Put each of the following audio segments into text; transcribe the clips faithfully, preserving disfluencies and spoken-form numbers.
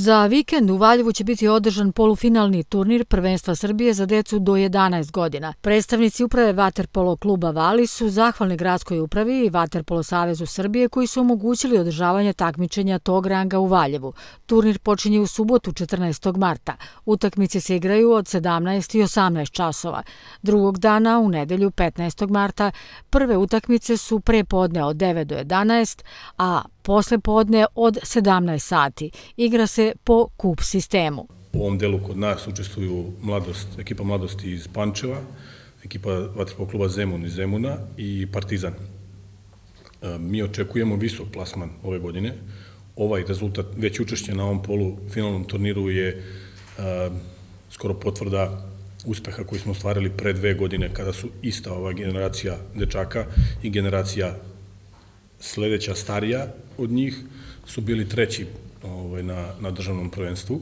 Za vikend u Valjevu će biti održan polufinalni turnir prvenstva Srbije za decu do jedanaest godina. Predstavnici uprave vaterpolo kluba Vali su zahvalni gradskoj upravi i Vaterpolo savezu Srbije koji su omogućili održavanje takmičenja tog ranga u Valjevu. Turnir počinje u subotu četrnaestog marta. Utakmice se igraju od sedamnaest i osamnaest časova. Drugog dana, u nedelju petnaestog marta, prve utakmice su pre podne od devet do jedanaest, a posle podne od sedamnaest sati. Igra se po kup sistemu. U ovom delu kod nas učestvuju mladost, ekipa mladosti iz Pančeva, ekipa vaterpolo kluba Zemun iz Zemuna i Partizan. Mi očekujemo visok plasman ove godine. Ovaj rezultat, već učešće na ovom polufinalnom turniru je skoro potvrda uspeha koji smo ostvarili pre dve godine kada su ista ova generacija dečaka i generacija sledeća starija od njih su bili treći na državnom prvenstvu.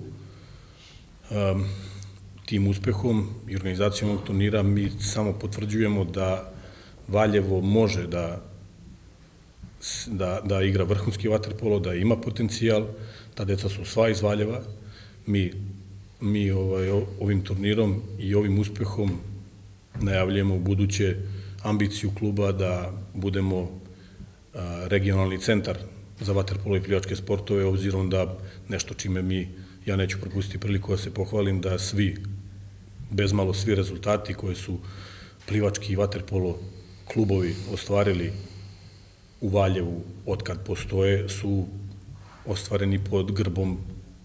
Tim uspehom i organizacijom ovog turnira mi samo potvrđujemo da Valjevo može da igra vrhunski vaterpolo, da ima potencijal, ta deca su sva iz Valjeva. Mi ovim turnirom i ovim uspehom najavljujemo u buduće ambiciju kluba da budemo regionalni centar za vaterpolo i plivačke sportove, obzirom da nešto čime mi, ja neću propustiti priliku da se pohvalim, da svi, bez malo svi rezultati koje su plivački i vaterpolo klubovi ostvarili u Valjevu od kad postoje, su ostvareni pod grbom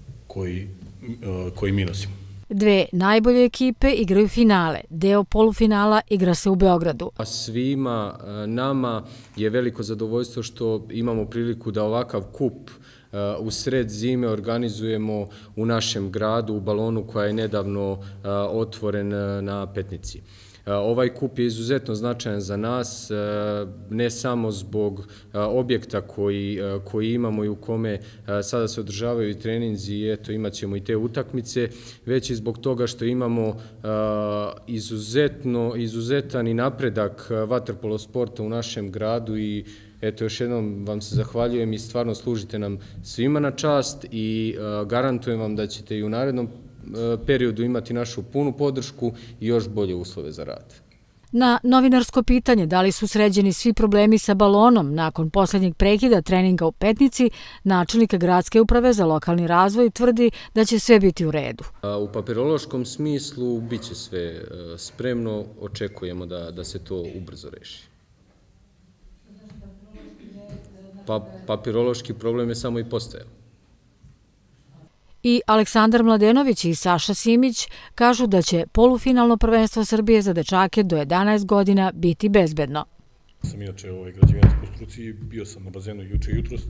koji mi nosimo. Dve najbolje ekipe igraju finale. Deo polufinala igra se u Beogradu. Svima nama je veliko zadovoljstvo što imamo priliku da ovakav kup u sred zime organizujemo u našem gradu, u Balonu, koja je nedavno otvoren na Petnici. Ovaj kup je izuzetno značajan za nas, ne samo zbog objekta koji imamo i u kome sada se održavaju i treninzi i eto imat ćemo i te utakmice, već i zbog toga što imamo izuzetan i napredak vaterpolo sporta u našem gradu i eto još jednom vam se zahvaljujem i stvarno služite nam svima na čast i garantujem vam da ćete i u narednom periodu imati našu punu podršku i još bolje uslove za rad. Na novinarsko pitanje da li su sređeni svi problemi sa balonom nakon poslednjeg prekida treninga u Petnici, načelnik gradske uprave za lokalni razvoj tvrdi da će sve biti u redu. U papirološkom smislu bit će sve spremno, očekujemo da se to ubrzo reši. Papirološki problem je samo i postojao. I Aleksandar Mladenović i Saša Simić kažu da će polufinalno prvenstvo Srbije za dečake do jedanaest godina biti bezbedno. Sam inače u građevinarskoj struci, bio sam na bazenu juče i jutros.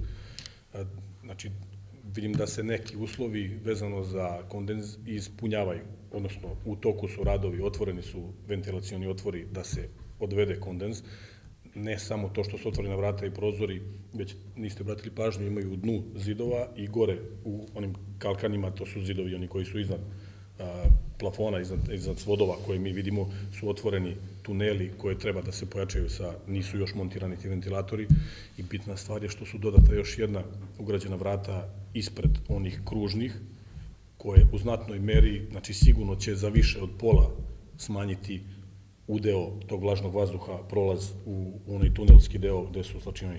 Znači, vidim da se neki uslovi vezano za kondens ispunjavaju, odnosno u toku su radovi, otvoreni su ventilacioni otvori da se odvede kondens. Ne samo to što su otvorena vrata i prozori, već niste obratili pažnju, imaju u dnu zidova i gore u onim kalkanima, to su zidovi, oni koji su iznad plafona, iznad svodova koje mi vidimo, su otvoreni tuneli koje treba da se pojačaju sa, nisu još montirani ti ventilatori i bitna stvar je što su dodata još jedna ugrađena vrata ispred onih kružnih, koje u znatnoj meri, znači sigurno će za više od pola smanjiti udeo tog vlažnog vazduha, prolaz u onaj tunelski deo gde su slačine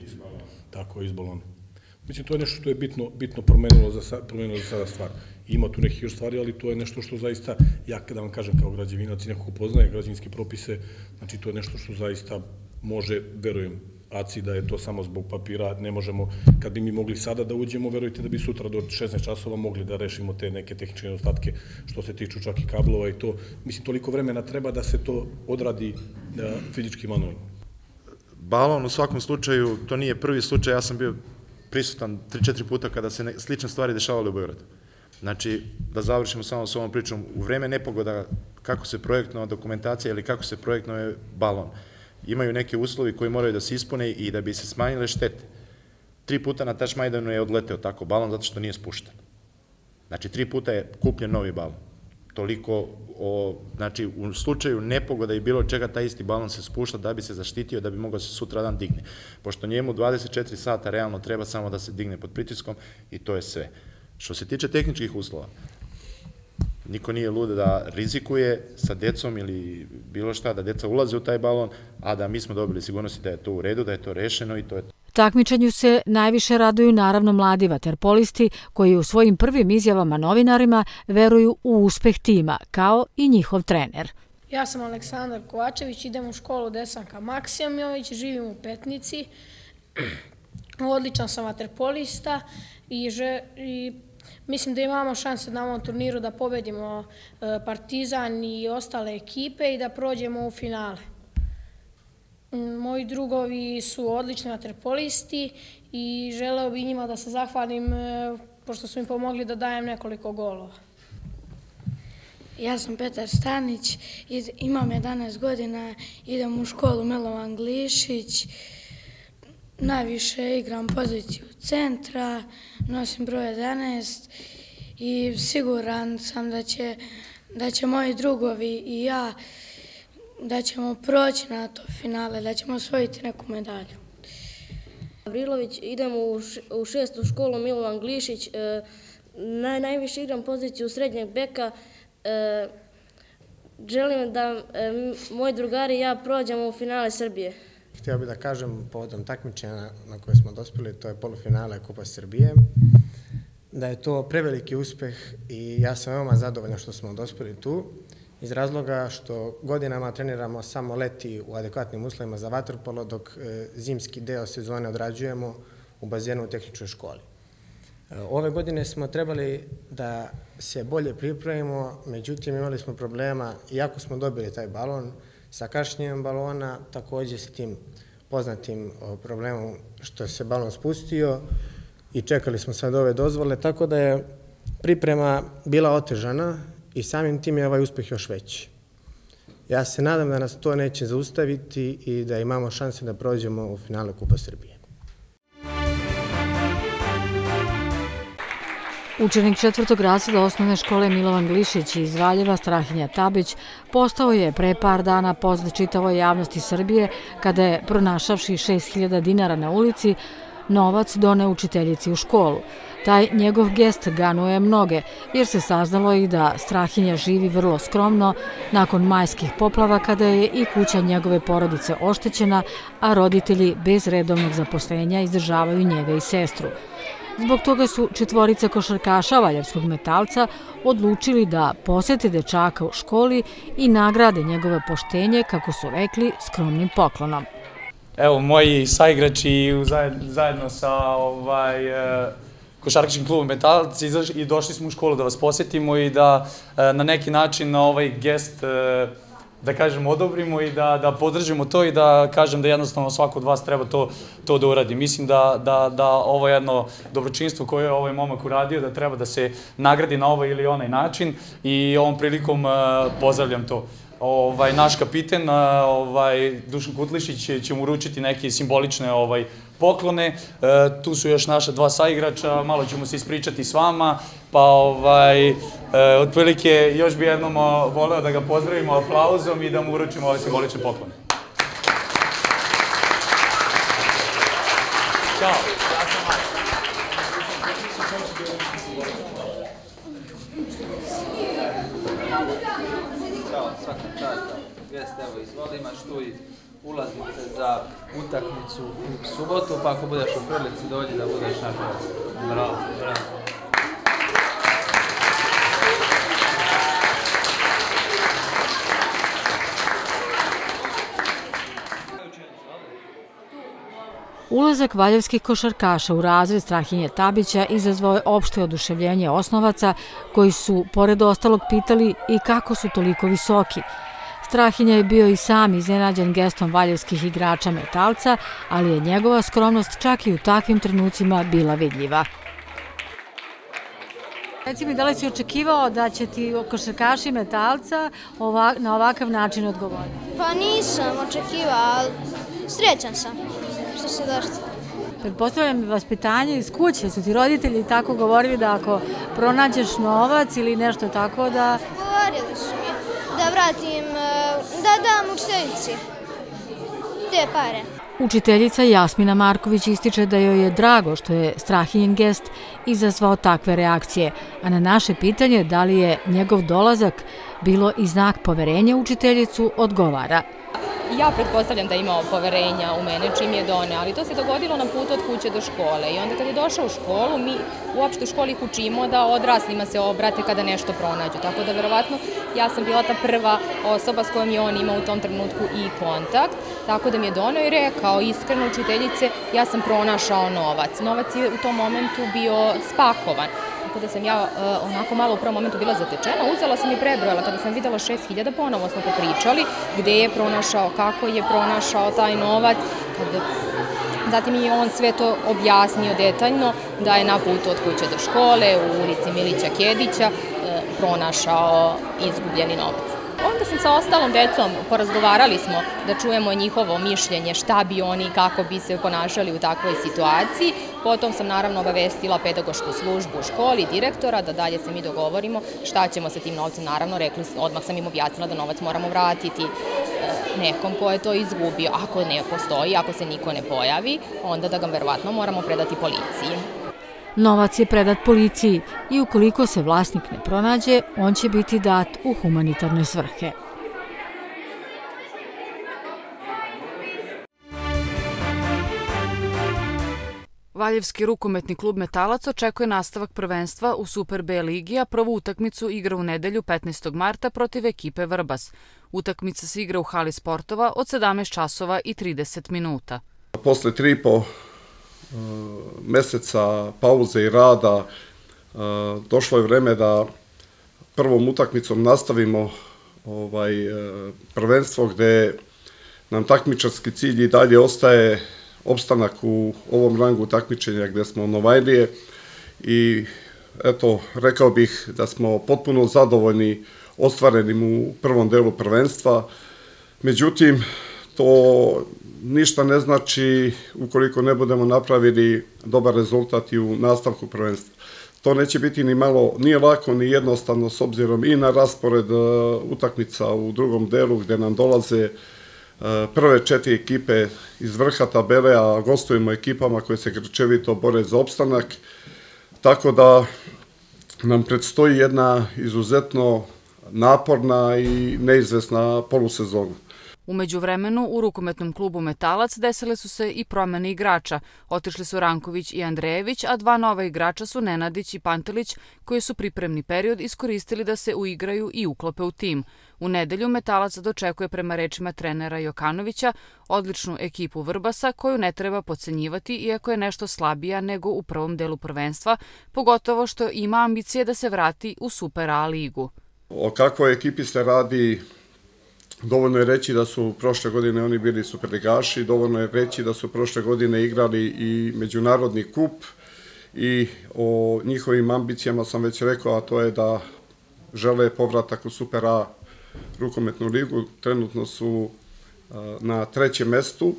iz balona. Mislim, to je nešto što je bitno promenilo za sada stvar. Ima tu nekih još stvari, ali to je nešto što zaista, ja kada vam kažem kao građevinac i neko ko poznaje građevinske propise, znači to je nešto što zaista može, verujem, aci da je to samo zbog papira, ne možemo, kad bi mi mogli sada da uđemo, verujte da bi sutra do šesnaest časova mogli da rešimo te neke tehničke nedostatke što se tiču čak i kablova i to, mislim, toliko vremena treba da se to odradi fizički manualno. Balon u svakom slučaju, to nije prvi slučaj, ja sam bio prisutan tri četiri puta kada se slične stvari dešavale u Beogradu. Znači, da završimo samo s ovom pričom, u vreme nepogoda kako se projektnova dokumentacija ili kako se projektnuje balon, imaju neke uslovi koji moraju da se ispune i da bi se smanjile štete. Tri puta na Tašmajdanu je odleteo tako balon zato što nije spušten. Znači, tri puta je kupljen novi balon. Toliko o, znači, u slučaju nepogoda i bilo čega, taj isti balon se spušta da bi se zaštitio, da bi mogao se sutradan digne. Pošto njemu dvadeset četiri sata realno treba samo da se digne pod pritiskom i to je sve. Što se tiče tehničkih uslova, niko nije lud da rizikuje sa decom ili bilo šta, da deca ulaze u taj balon, a da mi smo dobili sigurnosti da je to u redu, da je to rešeno i to je to. Takmičenju se najviše raduju naravno mladi vaterpolisti koji u svojim prvim izjavama novinarima veruju u uspeh tima, kao i njihov trener. Ja sam Aleksandar Kovačević, idem u školu Desanka Maksimović, živim u Petnici, odličan sam vaterpolista i, i mislim da imamo šanse na ovom turniru da pobedimo Partizan i ostale ekipe i da prođemo u finale. Moji drugovi su odlični vaterpolisti i želeo bih njima da se zahvalim pošto su mi pomogli da dajem nekoliko golova. Ja sam Petar Stanić, imam jedanaest godina, idem u školu Milovan Glišić, najviše igram poziciju centra, nosim broj jedanaest i siguran sam da će, da će moji drugovi i ja da ćemo proći na to finale, da ćemo osvojiti neku medalju. Gavrilović, idem u šestu školu Milovan Glišić, najviše igram poziciju srednjeg beka. Želim da moji drugari i ja prođemo u finale Srbije. Htio bih da kažem povodom takmičenja na koje smo dospeli, to je polufinale Kupa Srbije, da je to preveliki uspeh i ja sam veoma zadovoljan što smo dospeli tu, iz razloga što godinama treniramo samo leti u adekvatnim uslovima za vaterpolo, dok zimski deo sezone odrađujemo u bazenu u tehničkoj školi. Ove godine smo trebali da se bolje pripremimo, međutim imali smo problema, iako smo dobili taj balon, sa kašnjenjem balona, također sa tim poznatim problemom što se balon spustio i čekali smo sad ove dozvole, tako da je priprema bila otežana i samim tim je ovaj uspeh još veći. Ja se nadam da nas to neće zaustaviti i da imamo šanse da prođemo u finale Kupa Srbije. Učenik četvrtog razreda osnovne škole Milovan Glišić iz Valjeva, Strahinja Tabić, postao je pre par dana poznat čitavoj javnosti Srbije kada je, pronašavši šest hiljada dinara na ulici, novac doneo učiteljici u školu. Taj njegov gest ganuje mnoge, jer se saznalo i da Strahinja živi vrlo skromno nakon majskih poplava kada je i kuća njegove porodice oštećena, a roditelji bez redovnog zaposlenja izdržavaju njega i sestru. Zbog toga su četvorica košarkaša Valjevskog Metalca odlučili da posete dečaka u školi i nagrade njegove poštenje, kako su rekli, skromnim poklonom. Evo, moji saigrači zajedno sa košarkaškim klubom Metalci i došli smo u školu da vas posetimo i da na neki način na ovaj gest da kažem odobrimo i da podržimo to i da kažem da jednostavno svako od vas treba to da uradi. Mislim da ovo jedno dobročinstvo koje je ovaj momak uradio, da treba da se nagradi na ovaj ili onaj način i ovom prilikom pozdravljam to. Naš kapiten, Dušan Kutlišić, će mu uručiti neke simbolične poklone. Tu su još naša dva saigrača, malo ćemo se ispričati s vama, pa otprilike još bi jednom voleo da ga pozdravimo aplauzom i da mu uručimo ove simbolične poklone. Ćao! Svaka čast, gest, evo izvoli, imaš tu i ulaznice za utakmicu u subotu, pa ako budeš u prilici dođi da budeš naš gost. Bravo, bravo. Ulazak valjevskih košarkaša u razred Strahinje Tabića izazvao je opšte oduševljenje osnovaca koji su, pored ostalog, pitali i kako su toliko visoki. Strahinja je bio i sam iznenađen gestom valjevskih igrača Metalca, ali je njegova skromnost čak i u takvim trenucima bila vidljiva. Reci mi, da li si očekivao da će ti košarkaši Metalca na ovakav način odgovoriti? Pa nisam očekivao, ali srećan sam što se došli. Pretpostavljam vaspitanje iz kuće, su ti roditelji tako govorili da ako pronađeš novac ili nešto tako da... Govorili su mi da vratim, da dam učiteljici te pare. Učiteljica Jasmina Marković ističe da joj je drago što je Strahinjen gest izazvao takve reakcije, a na naše pitanje da li je njegov dolazak bilo i znak poverenja učiteljicu odgovara. Ja pretpostavljam da je imao poverenja u mene čim je doneo, ali to se dogodilo na putu od kuće do škole. I onda kad je došao u školu, mi uopšte u školi ih učimo da odraslima se obrate kada nešto pronađu. Tako da verovatno ja sam bila ta prva osoba s kojom je on imao u tom trenutku i kontakt. Tako da mi je doneo i rekao, iskreno učiteljice, ja sam pronašao novac. Novac je u tom momentu bio spakovan. Tako da sam ja onako malo u prvom momentu bila zatečena, uzela sam i prebrojala. Kada sam videla šest hiljada, ponovo smo popričali gde je pronašao, kako je pronašao taj novac. Zatim je on sve to objasnio detaljno da je na putu od kuće do škole u ulici Milića Kedića pronašao izgubljeni novac. Onda sam sa ostalom decom, porazgovarali smo da čujemo njihovo mišljenje, šta bi oni i kako bi se ponašali u takvoj situaciji. Potom sam naravno obavestila pedagošku službu u školi, direktora, da dalje se mi dogovorimo šta ćemo sa tim novcem. Naravno, rekli, odmah sam im objasnila da novac moramo vratiti nekom ko je to izgubio. Ako ne postoji, ako se niko ne pojavi, onda da ga verovatno moramo predati policiji. Novac je predat policiji i ukoliko se vlasnik ne pronađe, on će biti dat u humanitarne svrhe. Valjevski rukometni klub Metalac očekuje nastavak prvenstva u Super B ligi, a prvu utakmicu igra u nedelju petnaestog marta protiv ekipe Vrbas. Utakmica se igra u hali sportova od sedamnaest časova i trideset minuta. Posle tri i po meseca pauze i rada došlo je vreme da prvom utakmicom nastavimo prvenstvo gde nam takmičarski cilj i dalje ostaje opstanak u ovom rangu takmičenja gde smo novajlije i eto, rekao bih da smo potpuno zadovoljni ostvarenim u prvom delu prvenstva. Međutim, to ništa ne znači ukoliko ne budemo napravili dobar rezultat i u nastavku prvenstva. To neće biti ni malo, nije lako ni jednostavno s obzirom i na raspored utakmica u drugom delu gde nam dolaze prve četiri ekipe iz vrha tabele, a gostujemo ekipama koje se grčevito bore za opstanak. Tako da nam predstoji jedna izuzetno naporna i neizvesna polusezona. U međuvremenu, u rukometnom klubu Metalac desile su se i promene igrača. Otišli su Ranković i Andrejević, a dva nova igrača su Nenadić i Pantelić, koji su pripremni period iskoristili da se uigraju i uklope u tim. U nedelju Metalac dočekuje, prema rečima trenera Jokanovića, odličnu ekipu Vrbasa, koju ne treba podcenjivati iako je nešto slabija nego u prvom delu prvenstva, pogotovo što ima ambicije da se vrati u Super A ligu. O kakvoj ekipi se radi? Dovoljno je reći da su prošle godine oni bili superligaši, dovoljno je reći da su prošle godine igrali i međunarodni kup i o njihovim ambicijama sam već rekao, a to je da žele povratak u Super A rukometnu ligu. Trenutno su na trećem mestu.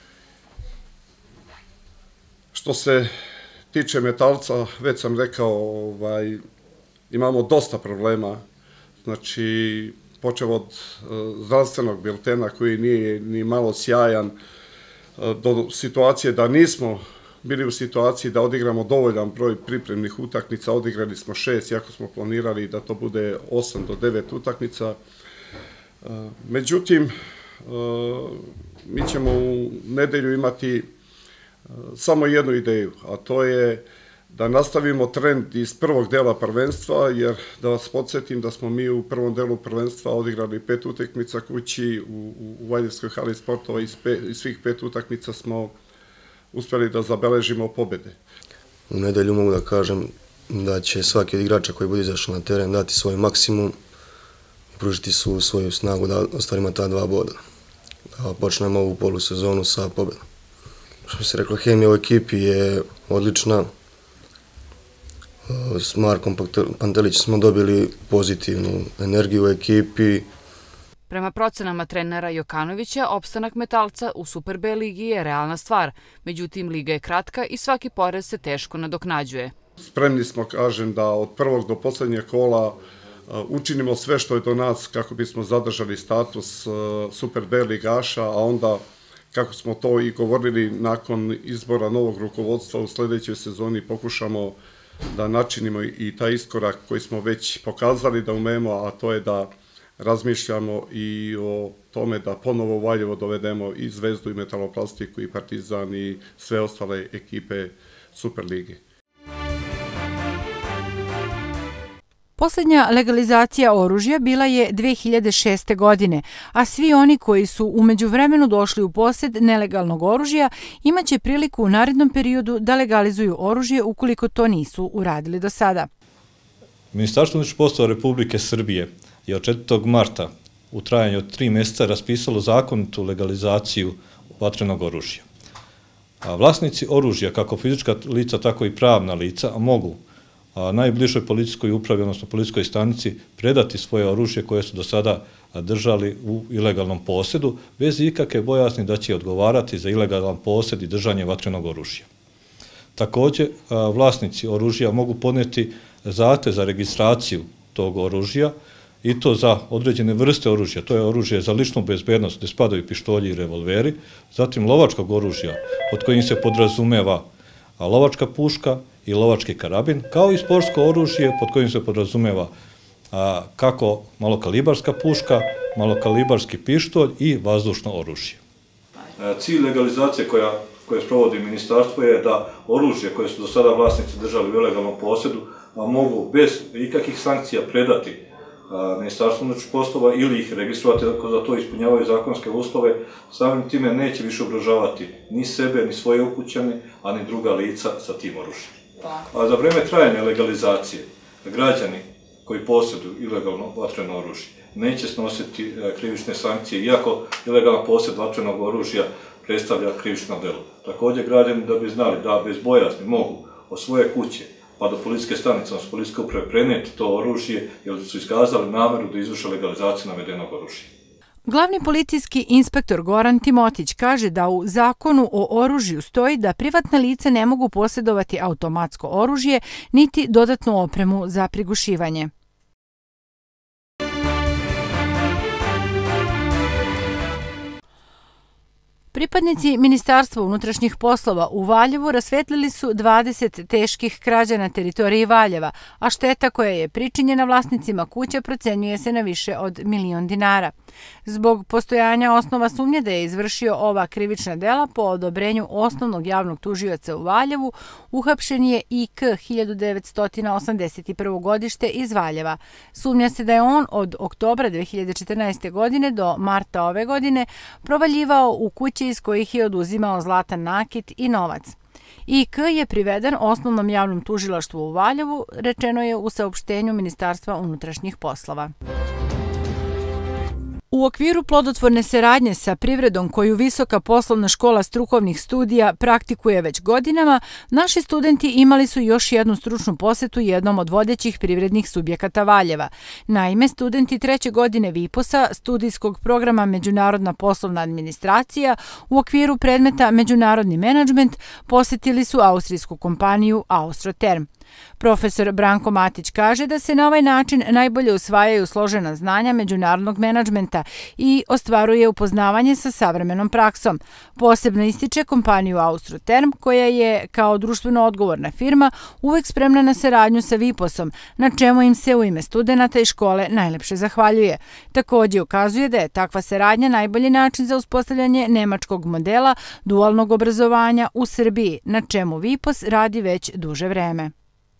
Što se tiče Metalca, već sam rekao, imamo dosta problema, znači počeo od zdravstvenog biltena koji nije ni malo sjajan, do situacije da nismo bili u situaciji da odigramo dovoljan broj pripremnih utakmica, odigrali smo šest, iako smo planirali da to bude osam do devet utakmica. Međutim, mi ćemo u nedelju imati samo jednu ideju, a to je da nastavimo trend iz prvog dela prvenstva, jer da vas podsjetim da smo mi u prvom delu prvenstva odigrali pet utakmica kući u Valjevskoj hali sportova i svih pet utakmica smo uspeli da zabeležimo pobede. U nedelju mogu da kažem da će svaki od igrača koji bude izašao na teren dati svoj maksimum i pružiti svoju snagu da ostvarimo ta dva boda. Da počnemo ovu polusezonu sa pobedom. Što se reklo, hemija u ekipi je odlična. S Markom Pantelićem smo dobili pozitivnu energiju u ekipi. Prema procenama trenera Jokanovića, opstanak Metalca u Super B ligi je realna stvar. Međutim, liga je kratka i svaki porez se teško nadoknađuje. Spremni smo, kažem, da od prvog do poslednjeg kola učinimo sve što je do nas kako bismo zadržali status Super B ligaša, a onda kako smo to i govorili, nakon izbora novog rukovodstva u sledećoj sezoni pokušamo da načinimo i taj iskorak koji smo već pokazali da umemo, a to je da razmišljamo i o tome da ponovo u Valjevo dovedemo i Zvezdu i Metaloplastiku i Partizan i sve ostale ekipe Superlige. Poslednja legalizacija oružja bila je dve hiljade šeste. godine, a svi oni koji su u međuvremenu došli u posed nelegalnog oružja imaće priliku u narednom periodu da legalizuju oružje ukoliko to nisu uradili do sada. Ministarstvo unutrašnjih poslova Republike Srbije je od četvrtog marta u trajanju od tri meseca raspisalo zakonitu legalizaciju vatrenog oružja. A vlasnici oružja, kako fizička lica, tako i pravna lica, mogu najbližoj policijskoj upravi, odnosno policijskoj stanici, predati svoje oružje koje su do sada držali u ilegalnom posedu, bez ikakve bojazni da će odgovarati za ilegalan posed i držanje vatrenog oružja. Takođe, vlasnici oružja mogu podneti zahtev za registraciju tog oružja i to za određene vrste oružja. To je oružje za ličnu bezbednost, gde spadaju pištolji i revolveri, zatim lovačkog oružja, pod kojim se podrazumeva lovačka puška i lovački karabin, kao i sportsko oružje pod kojim se podrazumeva kako malokalibarska puška, malokalibarski pištolj i vazdušno oružje. Cilj legalizacije koje sprovodi ministarstvo je da oružje koje su do sada vlasnici držali u ilegalnom posedu mogu bez ikakvih sankcija predati Ministarstvo unutrašnjih poslova ili ih registrovati ako za to ispunjavaju zakonske uslove, samim time neće više ugrožavati ni sebe, ni svoje ukućane, a ni druga lica sa tim oružjem. A za vreme trajanja legalizacije, građani koji posjeduju ilegalno vatreno oružje neće snositi krivične sankcije, iako ilegalan posjed vatrenog oružja predstavlja krivično delo. Također, građani da bi znali da bez bojazni mogu od svoje kuće pa do policijske stanice, odnosno policijske uprave preneti to oružje, jer su iskazali nameru da izvrše legalizaciju navedenog oružja. Glavni policijski inspektor Goran Timotić kaže da u zakonu o oružju stoji da privatna lica ne mogu posjedovati automatsko oružje niti dodatnu opremu za prigušivanje. Pripadnici Ministarstva unutrašnjih poslova u Valjevu rasvetlili su dvadeset teških krađa na teritoriji Valjeva, a šteta koja je pričinjena vlasnicima kuća procenjuje se na više od milion dinara. Zbog postojanja osnova sumnje da je izvršio ova krivična dela po odobrenju osnovnog javnog tužioca u Valjevu, uhapšen je I K hiljadu devetsto osamdeset prvo. godište iz Valjeva. Sumnja se da je on od oktobra dve hiljade četrnaeste. godine do marta ove godine provaljivao u kući iz kojih je oduzimao zlatan nakit i novac. I K je priveden osnovnom javnom tužilaštvu u Valjevu, rečeno je u saopštenju Ministarstva unutrašnjih poslova. U okviru plodotvorne saradnje sa privredom koju Visoka poslovna škola strukovnih studija praktikuje već godinama, naši studenti imali su još jednu stručnu posetu jednom od vodećih privrednih subjekata Valjeva. Naime, studenti treće godine Viposa, studijskog programa Međunarodna poslovna administracija, u okviru predmeta Međunarodni menadžment, posetili su austrijsku kompaniju Austroterm. Profesor Branko Matić kaže da se na ovaj način najbolje usvajaju složena znanja međunarodnog menadžmenta i ostvaruje upoznavanje sa savremenom praksom. Posebno ističe kompaniju Austroterm, koja je kao društveno odgovorna firma uvek spremna na saradnju sa Viposom, na čemu im se u ime studenta i škole najlepše zahvaljuje. Takođe ukazuje da je takva saradnja najbolji način za uspostavljanje nemačkog modela dualnog obrazovanja u Srbiji, na čemu Vipos radi već duže vreme.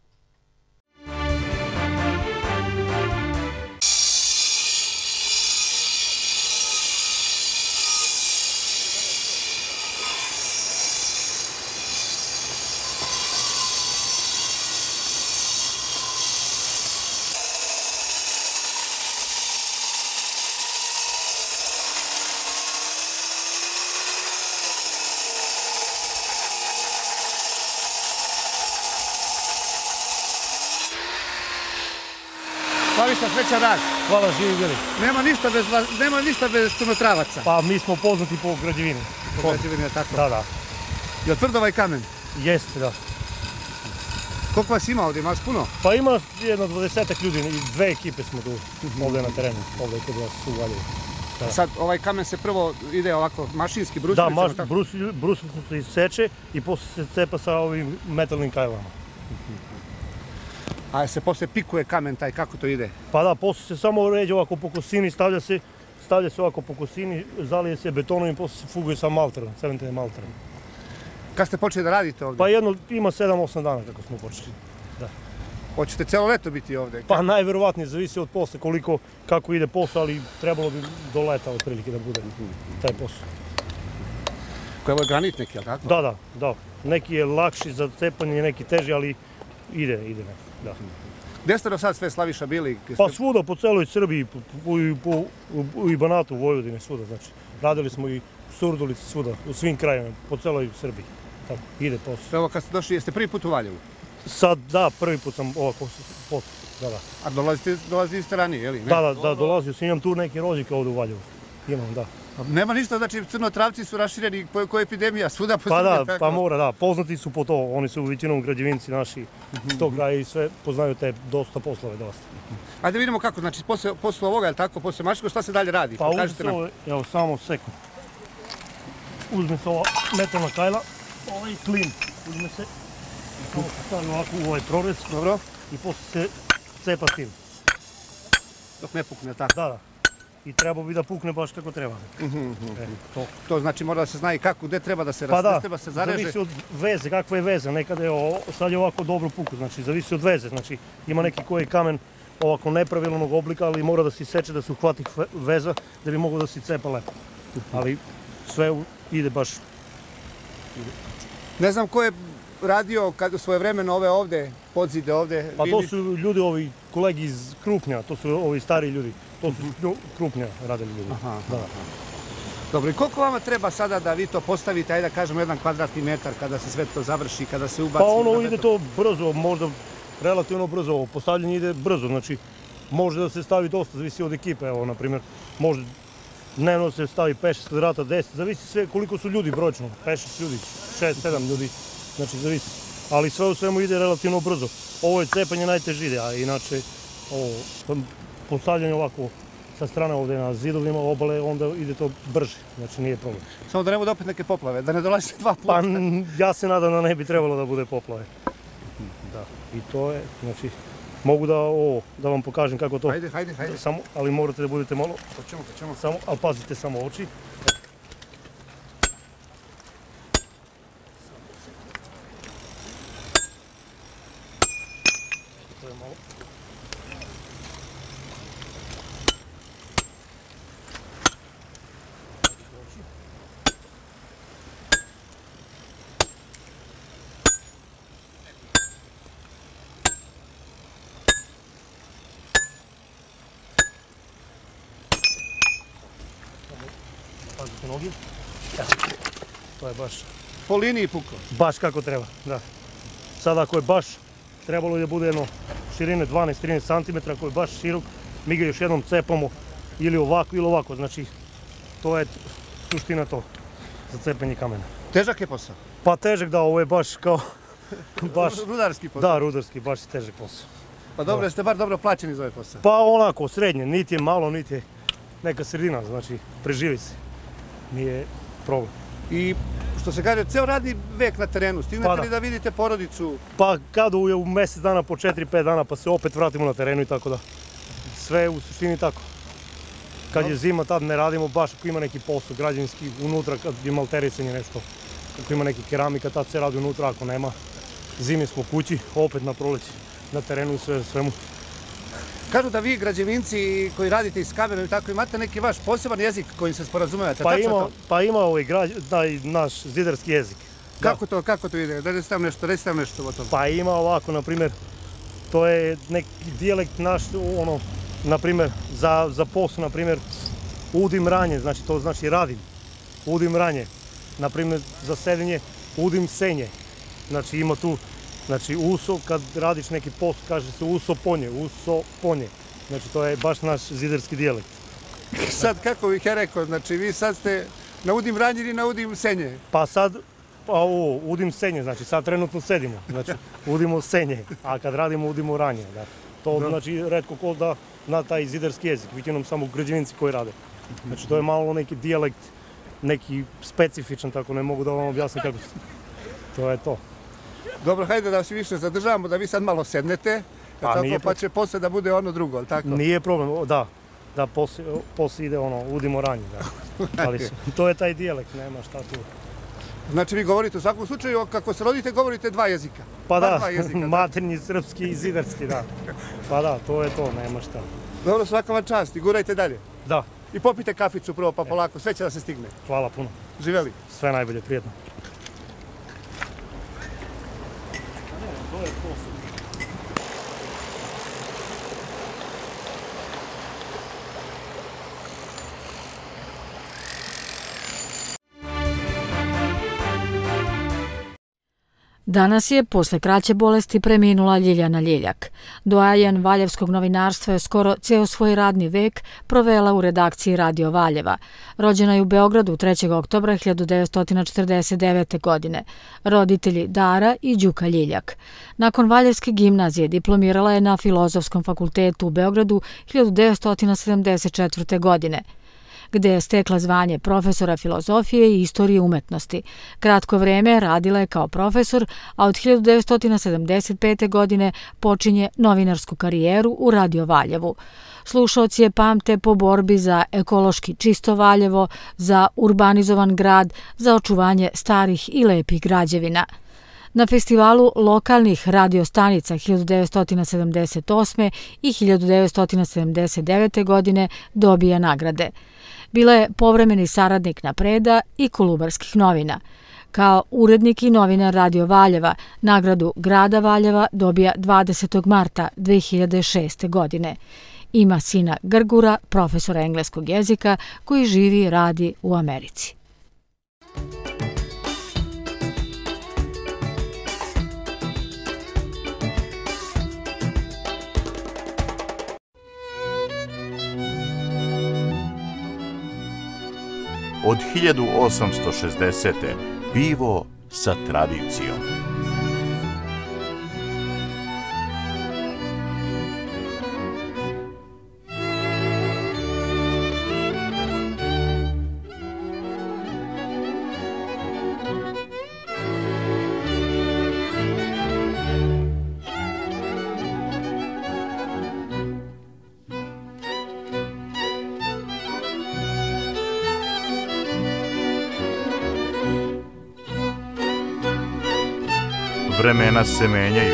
Slaviša, srećan rad. Hvala, živi bili. Nema ništa bez, nema ništa bez crnotravaca. Pa mi smo poznati po građevini. Po građevini, je tako? Da, da. Je li tvrd ovaj kamen? Jeste, da. Koliko vas ima ovdje? Imaš puno? Pa ima jedno dvadesetak ljudi i dve ekipe smo tu ovdje na terenu, ovdje kod vas u Valjevu. Sad ovaj kamen se prvo ide ovako mašinski brusilicama? Da, brusilica se iseče i posle se cepa sa ovim metalnim kajlama. A se posle pikuje kamen taj, kako to ide? Pa da, posle se samo ređe ovako po kosini, stavlja se stavlja se ovako po kosini, zalije se betonom i posle se fuguje sa malterom, cementnim malterom. Kad ste počeli da radite ovdje? Pa jedno, ima sedam osam dana kako smo počeli. Da. Hoćete celo leto biti ovdje? Pa najverovatnije, zavisi od posla, koliko, kako ide posao, ali trebalo bi do leta otprilike da bude taj posao. Koji je granit neki, ali tako? Da, da, da. Neki je lakši za cepanje, neki teži, ali ide, ide neki, da. Gdje ste do sad sve, Slaviša, bili? Pa svuda, po celoj Srbiji, i Banatu, u Vojvodini, svuda, znači. Radili smo i u Surdulici, svuda, u svim krajima, po celoj Srbiji. Tako, ide posao. Evo, kad ste došli, jeste prvi put u Valjevu? Sad, da, prvi put sam ovako posao, da, da. A dolazili ste ranije, je li? Da, da, da, dolazio sam, imam tu neke rođike ovdje u Valjevu. Imam, da. Nema ništa, znači crnotravci su rašireni ko epidemija, svuda po Srbiji. Pa da, pa mora, da, poznati su po to, oni su većinom građevinci naši s tog kraja i sve poznaju te dosta poslove, dosta. Ajde vidimo kako, znači posle ovoga, je li tako, posle mašinskog, šta se dalje radi? Pa uzme se ovo, evo, samo sekund. Uzme se ova metalna kajla, ovaj klin, uzme se, samo se stavi ovako u ovaj prorez, dobro, i posle se cepa s tim. Dok ne pukne, tako? Da, da. I treba bi da pukne baš kako treba. To znači mora da se zna i kako, gde treba da se raste, pa treba se zareže. Zavisi od veze, kakva je veza, nekada je sad je ovako dobro puku, znači zavisi od veze, znači ima neki koji kamen ovako nepravilnog oblika, ali mora da se seče, da se uhvati veza, da bi moglo da se cepa lepo. Ali sve ide baš... Ne znam ko je radio svoje vremeno ove ovde, podzide ovde? Pa to su ljudi, ovi kolegi iz Krupnja, to su ovi stari ljudi. To su Krupnja radili ljudi. Dobro, i koliko vama treba sada da vi to postavite, ajde da kažemo jedan kvadratni metar kada se sve to završi, kada se ubaci? Pa ono ide to brzo, možda relativno brzo, postavljanje ide brzo, znači može da se stavi dosta, zavisi od ekipe, evo, na primjer, može dnevno se stavi pet šest kvadrata, deset, zavisi sve koliko su ljudi brojčno, pet šest ljudi, šest sedam ljudi, znači zavisi, ali sve u svemu ide relativno brzo. Ovo je cepanje najteže ide, a inače, ovo, postavljanje ovako sa strane ovdje na zidovima obale, onda ide to brže, znači nije problem. Samo da ne bude opet neke poplave, da ne dolazi dva puta. Pa ja se nadam da ne bi trebalo da bude poplave. Da, i to je, znači, mogu da ovo, da vam pokažem kako to. Hajde, hajde, hajde. Samo, ali morate da budete malo, hoćemo, hoćemo. Samo, ali pazite samo oči. To je malo. Pazite nogi. To je baš... Po liniji pukao? Baš kako treba, da. Sada ako je baš, trebalo je da bude jedno širine dvanaest trinaest centimetara, ako je baš širok, mi ga još jednom cepamo ili ovako ili ovako, znači to je suština to, za cepanje kamena. Težak je posao? Pa težak da, ovo je baš kao... Rudarski posao? Da, rudarski, baš je težak posao. Pa dobro, jeste bar dobro plaćeni za ovaj posao? Pa onako, srednje, niti je malo, niti je neka sredina, znači preživi se. Nije problem. I što se kaže, ceo radni vek na terenu, stignete li da vidite porodicu? Pa kada je u mjesec dana po četiri pet dana pa se opet vratimo na terenu i tako da. Sve u suštini tako. Kad je zima tad ne radimo baš ako ima neki posao građevinski unutra, kad je malterisanje nešto. Ako ima neki keramika tad se radi unutra, ako nema zimi smo kući, opet na proleći na terenu i sve svemu. Kažu da vi građevinci koji radite iz kamenom i tako imate neki vaš poseban jezik kojim se sporazumevate, pa tačno ima, to? Pa ima ovaj građ, taj naš zidarski jezik. Kako to, kako to ide? Da recite nam nešto, recite nam nešto o tom. Pa ima ovako, na primjer, to je neki dijalekt naš, ono, na primjer, za, za posao, na primjer, udim ranje, znači to znači radim, udim ranje, na primjer, za sedenje, udim senje, znači ima tu, znači uso, kad radiš neki posao, kaže se uso ponje, uso ponje, znači to je baš naš zidarski dijalekt. Sad, kako bih ja rekao, znači vi sad ste na udim ranje ili na udim senje? Pa sad, pa ovo, udim senje, znači sad trenutno sedimo, znači udimo senje, a kad radimo udimo ranje, da. To znači retko ko da na taj zidarski jezik, većinom samo građevinci koji rade. Znači to je malo neki dijalekt, neki specifičan, tako ne mogu da vam objasnim kako to je to. Dobro, hajde da vas više zadržavamo, da vi sad malo sednete, pa će posle da bude ono drugo, ali tako? Nije problem, da. Da posle ide ono, udimo ranji, ali to je taj dijalekt, nema šta tu. Znači vi govorite u svakom slučaju, kako se rodite, govorite dva jezika? Pa da, maternji, srpski i zidarski, da. Pa da, to je to, nema šta. Dobro, svaka vam čast i gurajte dalje. Da. I popite kaficu prvo, pa polako, sve će da se stigne. Hvala puno. Živeli. Sve najbolje, prijetno. Danas je, posle kraće bolesti, preminula Ljiljana Ljiljak. Doajen valjevskog novinarstva je skoro ceo svoj radni vek provela u redakciji Radio Valjeva. Rođena je u Beogradu trećeg oktobra hiljadu devetsto četrdeset devete. godine. Roditelji Dara i Đuka Ljiljak. Nakon Valjevske gimnazije diplomirala je na Filozofskom fakultetu u Beogradu hiljadu devetsto sedamdeset četvrte. godine. Gde je stekla zvanje profesora filozofije i istorije umetnosti. Kratko vreme radila je kao profesor, a od hiljadu devetsto sedamdeset pete. godine počinje novinarsku karijeru u Radio Valjevu. Slušaoci je pamte po borbi za ekološki čisto Valjevo, za urbanizovan grad, za očuvanje starih i lepih građevina. Na festivalu lokalnih radiostanica hiljadu devetsto sedamdeset osme. i hiljadu devetsto sedamdeset devete. godine dobija nagrade. Bila je povremeni saradnik Napreda i Kolubarskih novina. Kao urednik i novinar Radio Valjeva, nagradu Grada Valjeva dobija dvadesetog marta dve hiljade šeste. godine. Ima sina Grgura, profesora engleskog jezika, koji živi i radi u Americi. Od hiljadu osamsto šezdesete. pivo sa tradicijom. Vremena se menjaju.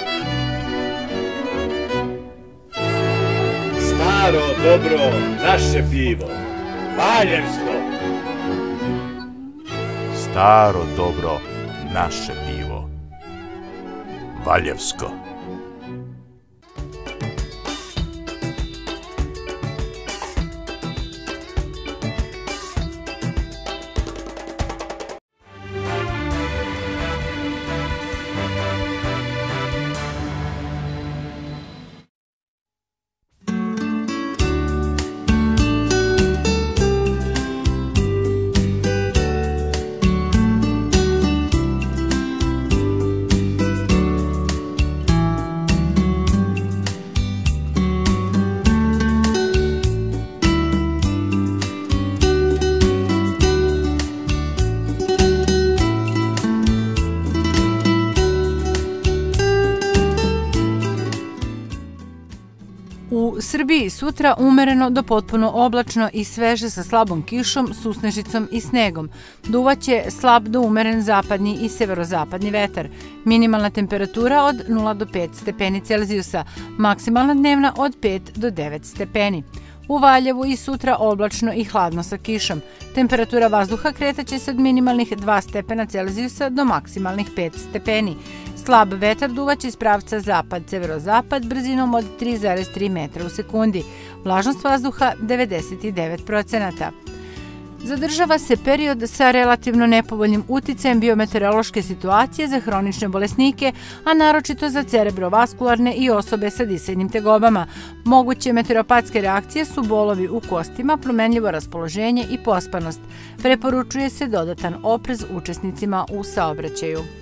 Staro, dobro, naše pivo. Valjevsko. Staro, dobro, naše pivo. Valjevsko. U Srbiji sutra umereno do potpuno oblačno i sveže sa slabom kišom, susnežicom i snegom. Duvaće slab do umeren zapadni i severozapadni vetar. Minimalna temperatura od nula do pet stepeni Celzijusa, maksimalna dnevna od pet do devet stepeni. U Valjevu i sutra oblačno i hladno sa kišom. Temperatura vazduha kretaće se od minimalnih dva stepena Celzijusa do maksimalnih pet stepeni. Slab vetar duvaće iz pravca zapad-severozapad brzinom od tri zarez tri metra u sekundi. Vlažnost vazduha devedeset devet procenata. Zadržava se period sa relativno nepovoljnim uticajem biometeorološke situacije za hronične bolesnike, a naročito za cerebrovaskularne i osobe sa disajnim tegobama. Moguće meteoropatske reakcije su bolovi u kostima, promenljivo raspoloženje i pospanost. Preporučuje se dodatan oprez učesnicima u saobraćaju.